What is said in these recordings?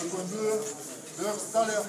Sekunde, Bergstaller.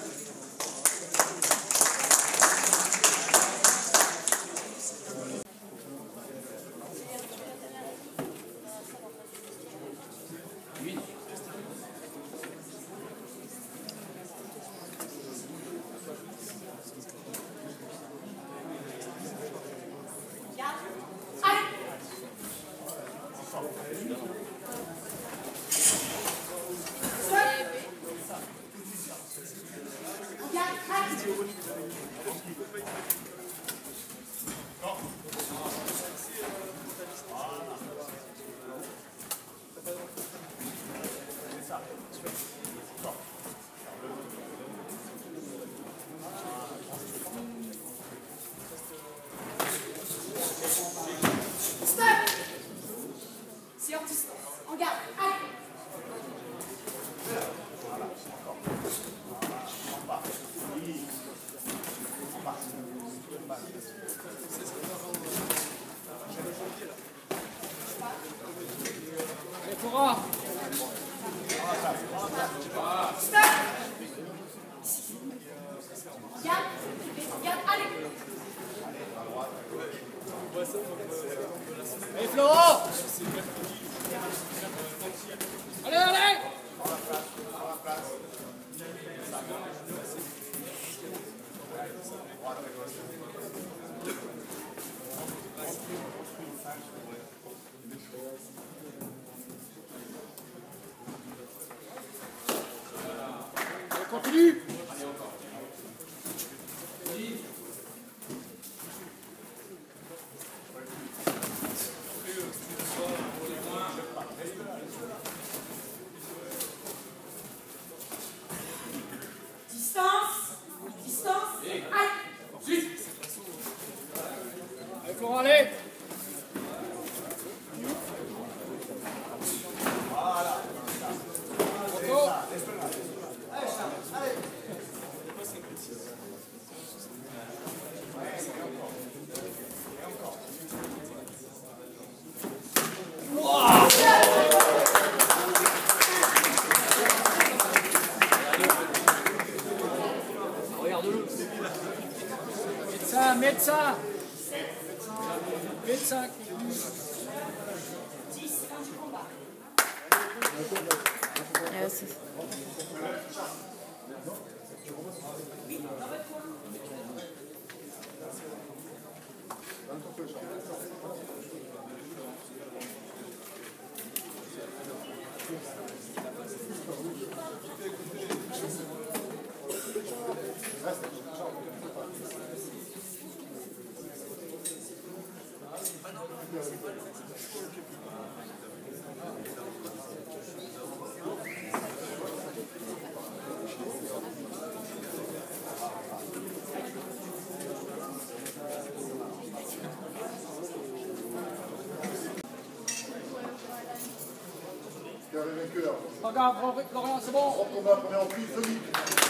En garde, allez. Allez, Cora. Stop. Garde, garde, allez. Allez, Florent. Allez, allez. Allez, continue. Distance, allez. Allez, Florent, allez. Regarde-le. Médecin, médecin. Médecin. 10, fin du combat. Carré vainqueur. Regarde, Florian, c'est bon. Grand combat, première en prise, 2 minutes.